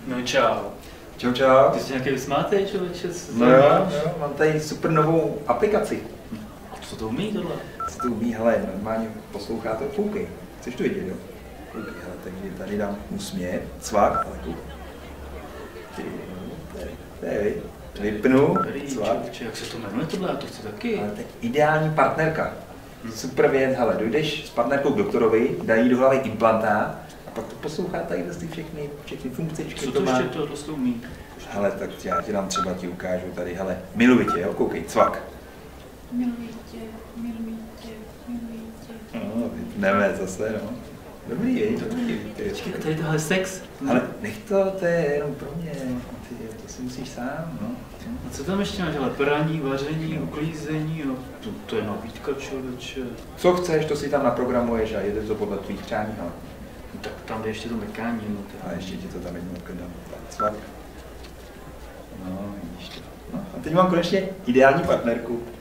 No čau. Čau, čau. Ty jsi nějaký vysmátej, člověče? No jo, mám tady super novou aplikaci. Co to umí tohle? Co to umí, hele, normálně poslouchá to, koukej. Chceš to vidět, jo? Koukej, hele, takže tady dám úsměv, cvak, ale koukej. To je, vypnu, cvak. Jak se to jmenuje tohle? Já to chci taky. Ale tak ideální partnerka. Super věc, hele, dojdeš s partnerkou k doktorovi, dají do hlavy implantát a pak to poslouchá tady všechny funkcičky. Co to ještě tohle umí? Hele, tak já ti dám třeba, ti ukážu tady, hele, miluji tě, jo, koukej, cvak. Miluji tě, miluji tě, miluji tě. No, vypneme zase, no. Dobrý, je, dobrý. Počkej, tady tohle sex? Ale nech to je jenom pro mě, ty, to si musíš sám, no. A co tam ještě máš, ale praní, vaření, uklízení, jo? To je nabídka, člověče. Co chceš, to si tam naprogramuješ a jede to podle tvých přání, no. No, tak tam je ještě to mekání, no. A ještě ti to tam jednou dám, cvak. No, vidíš to. No, a teď mám konečně ideální partnerku.